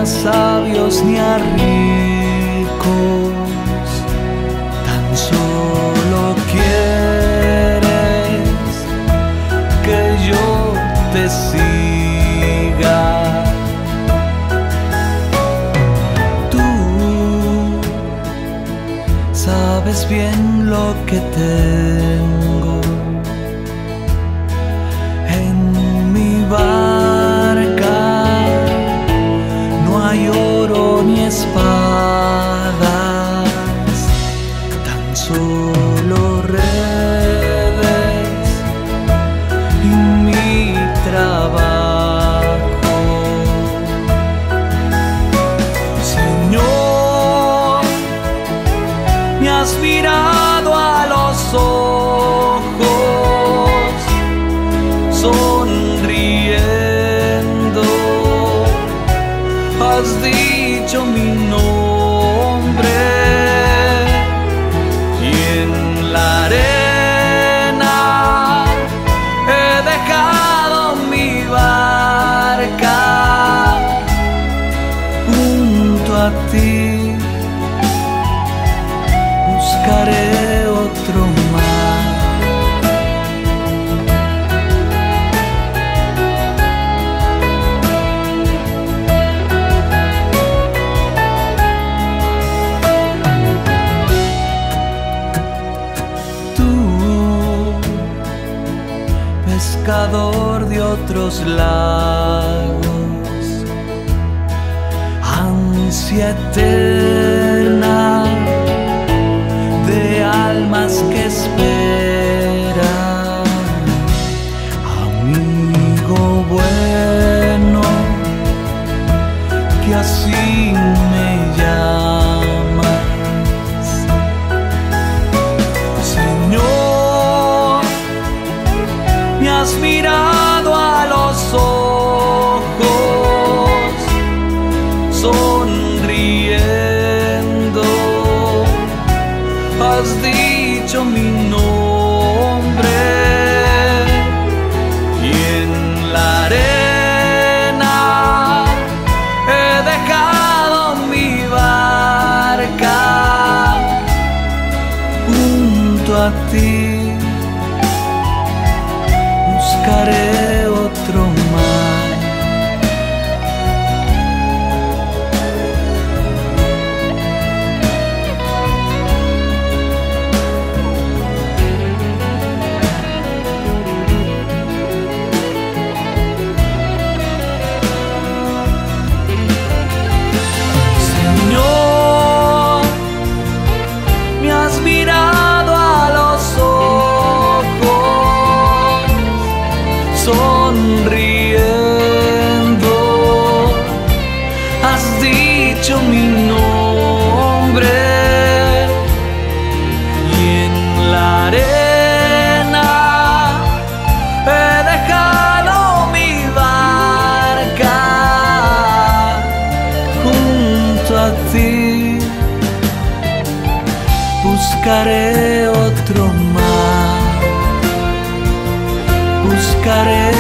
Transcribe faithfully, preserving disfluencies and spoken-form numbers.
sabios ni a ricos, tan solo quieres que yo te siga. Tú sabes bien lo que tengo en mi barca. No hay oro ni espadas, tan solo redes y mi trabajo. Señor, me has mirado a los ojos, sonriendo, has dicho mi nombre, y en la arena he dejado mi barca junto a ti. Buscaré otro mar. Tú, pescador de otros lagos, ansia eterna de almas que esperan, amigo bueno, que así me llamas. Señor, me has mirado a los ojos, sonriendo, has dicho mi nombre, y en la arena he dejado mi barca junto a ti. Buscaré otro mar. Señor, me has mirado a los ojos, sonriendo, has dicho mi nombre, y en la arena he dejado mi barca junto a ti. Buscaré otro mar, buscaré